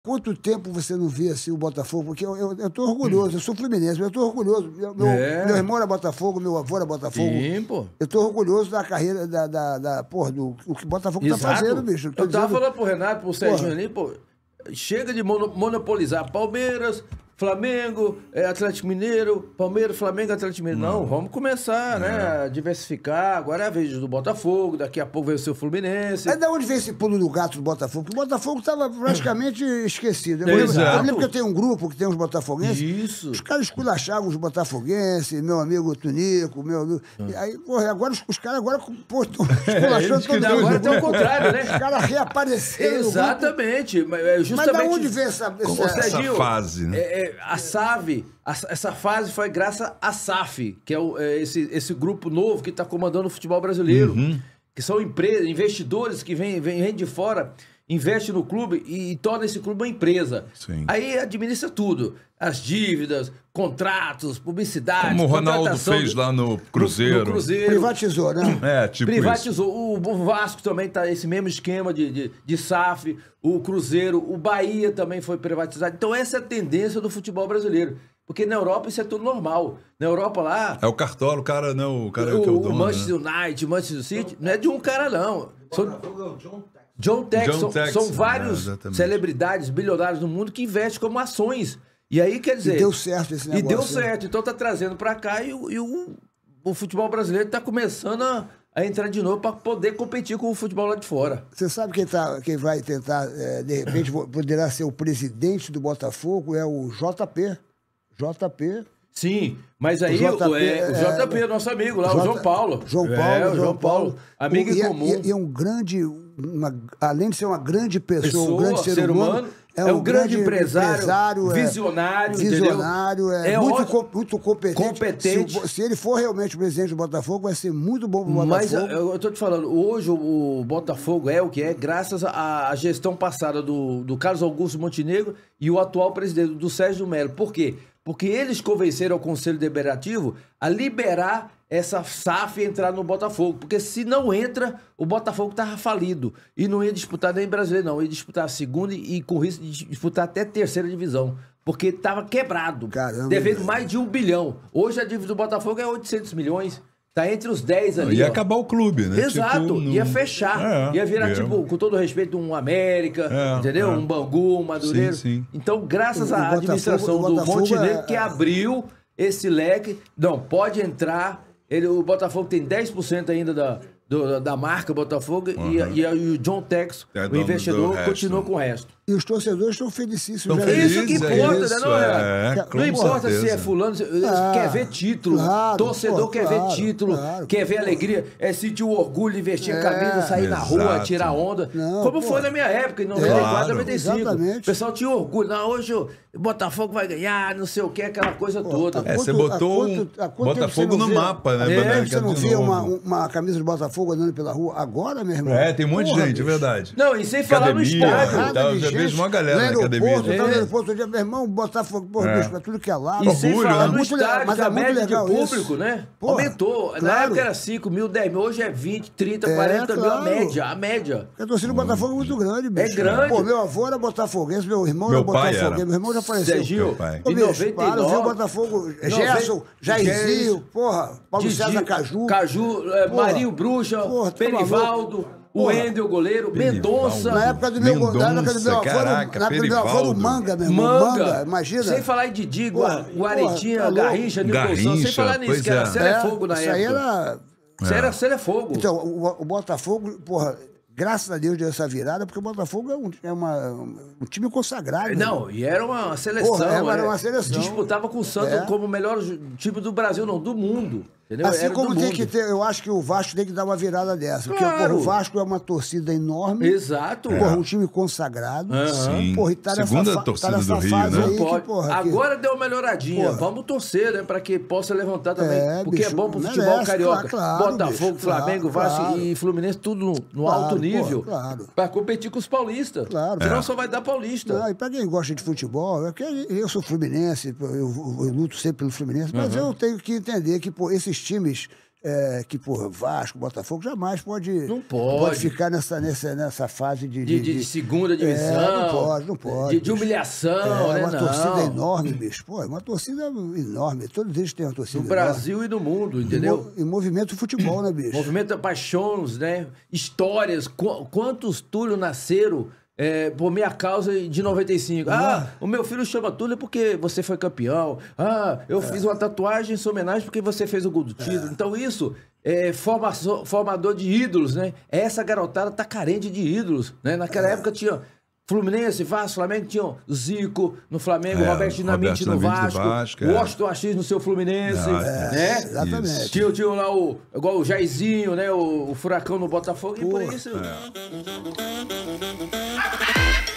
Quanto tempo você não vê assim o Botafogo? Porque eu tô orgulhoso, eu sou fluminense, mas eu tô orgulhoso. Meu irmão era Botafogo, meu avô era Botafogo. Sim, pô. Eu tô orgulhoso da carreira, porra, do o que o Botafogo tá fazendo, bicho. Eu tava falando pro Renato, pro Serginho ali, pô, chega de monopolizar Palmeiras, Flamengo, Atlético Mineiro, Palmeiras, Flamengo, Atlético Mineiro. Não, vamos começar, né, a diversificar. Agora é a vez do Botafogo, daqui a pouco vai ser o Fluminense. É da onde vem esse pulo do gato do Botafogo? Porque o Botafogo estava praticamente esquecido. Eu lembro que eu tenho um grupo que tem uns botafoguenses. Isso. Os caras esculachavam os botafoguenses, meu amigo Tunico, meu amigo... E aí, porra, agora os caras agora estão esculachando todo mundo. Agora tem o contrário, né? Os caras reapareceram. Exatamente. Mas justamente... da onde vem essa fase, né? A SAF, essa fase foi graças à SAF, que é esse grupo novo que está comandando o futebol brasileiro. Que são empresas, investidores que vêm de fora, investem no clube e tornam esse clube uma empresa. Sim. Aí administra tudo. As dívidas, contratos, publicidade. Como o Ronaldo fez lá no Cruzeiro. No Cruzeiro. Privatizou, né? Tipo Privatizou. O Vasco também tá esse mesmo esquema de SAF. O Cruzeiro, o Bahia também foi privatizado. Então essa é a tendência do futebol brasileiro. Porque na Europa isso é tudo normal. Na Europa lá... É o Cartola, o cara não... O cara que é o dono, o Manchester United, Manchester City, não é de um cara, não. John Tex, são vários celebridades, bilionários no mundo que investem como ações. E aí, quer dizer... E deu certo esse negócio. E deu certo. Então tá trazendo pra cá e o futebol brasileiro tá começando a entrar de novo para poder competir com o futebol lá de fora. Você sabe quem vai tentar, de repente, poderá ser o presidente do Botafogo? É o JP. Sim, mas aí o JP é nosso amigo lá, o João Paulo. João Paulo. Amigo em comum. E é um grande, além de ser uma grande pessoa, um grande ser humano, é um grande empresário, visionário, muito competente. Se ele for realmente o presidente do Botafogo, vai ser muito bom pro Botafogo. Mas eu tô te falando, hoje o Botafogo é o que é, graças à gestão passada do Carlos Augusto Montenegro e o atual presidente, do Sérgio Melo. Por quê? Porque eles convenceram o Conselho Deliberativo a liberar essa SAF e entrar no Botafogo. Porque se não entra, o Botafogo estava falido. E não ia disputar nem brasileiro, não. Ia disputar a segunda e com risco de disputar até a terceira divisão. Porque estava quebrado. Caramba, devendo mais de 1 bilhão. Hoje a dívida do Botafogo é 800 milhões. Tá entre os 10 ali. Ia acabar o clube, né? Exato. Ia fechar. Ia virar, com todo respeito, um América, entendeu? Um Bangu, um Madureira. Sim. Então, graças à administração do Montenegro, que abriu esse leque, não, pode entrar. O Botafogo tem 10% ainda da marca Botafogo e o John Tex, o investidor, continua com o resto. E os torcedores estão felicíssimos. Isso que importa, né? Não importa se é fulano, quer ver título. Torcedor quer ver título, quer ver alegria, sentir o orgulho de investir em camisa, sair na rua, tirar onda. Como foi na minha época, em 94, 95. O pessoal tinha orgulho. Não, hoje o Botafogo vai ganhar, não sei o que, aquela coisa toda. Você botou Botafogo no mapa, né? Você não via uma camisa de Botafogo andando pela rua agora, meu irmão? Tem um monte de gente, é verdade. Não, e sem falar no estádio. Já vejo uma galera na academia. No aeroporto, meu irmão, Botafogo, bicho, pra tudo que é lado. E sem falar no muito estádio, mas a média de legal público, né? Aumentou. Na época era 5 mil, 10 mil, hoje é 20, 30, 40 mil, a média. Porque a torcida do Botafogo é muito grande, bicho. É grande. Pô, meu avô era botafoguense, meu irmão era botafoguense, meu irmão já faleceu. Serginho, em 99. Para ver o Botafogo, Gerson, Jairzinho, Paulo César Caju. Marinho Bruxa, Perivaldo. O Wendel, goleiro, Mendonça. Na época do meu avô, o Manga, meu irmão. Manga, imagina. Sem falar em Didi, Guaretinha, Garrincha, Nilton. Sem falar nisso, que era Celefogo na época. Isso era Celefogo. Então, o Botafogo, graças a Deus deu essa virada, porque o Botafogo é um time consagrado. Não, e era uma seleção. Era uma seleção. Disputava com o Santos como o melhor time do Brasil, não, do mundo. Entendeu? Assim como tem que ter, eu acho que o Vasco tem que dar uma virada dessa. Claro. Porque o Vasco é uma torcida enorme. Exato. Um time consagrado. Sim. E tá segunda torcida do Rio, né? Não pode. Agora deu uma melhoradinha. Vamos torcer, né? Pra que possa levantar também. Porque é bom pro futebol carioca. Botafogo, Flamengo, Vasco e Fluminense, tudo no alto nível. Pra competir com os paulistas. Senão só vai dar paulista. E pra quem gosta de futebol, eu sou fluminense, eu luto sempre pelo Fluminense, mas eu tenho que entender que esses times que, porra, Vasco, Botafogo, jamais não pode ficar nessa fase de segunda divisão. Não pode. De humilhação, né? Uma torcida enorme, bicho. Pô, é uma torcida enorme. Todos eles têm uma torcida enorme. No Brasil e no mundo, entendeu? E movimento futebol, né, bicho? Movimento paixões, né? Histórias. Quantos Túlio nasceram por minha causa de 95. O meu filho chama Túlio porque você foi campeão. Eu fiz uma tatuagem em sua homenagem porque você fez o gol do título. Então isso é formador de ídolos, né? Essa garotada tá carente de ídolos, né? Naquela época tinha Fluminense, Vasco, Flamengo, tinha Zico no Flamengo, Roberto Dinamite no Vasco, Washington Assis no seu Fluminense, né? Exatamente. Tinha lá igual o Jairzinho, né? O Furacão no Botafogo e por isso...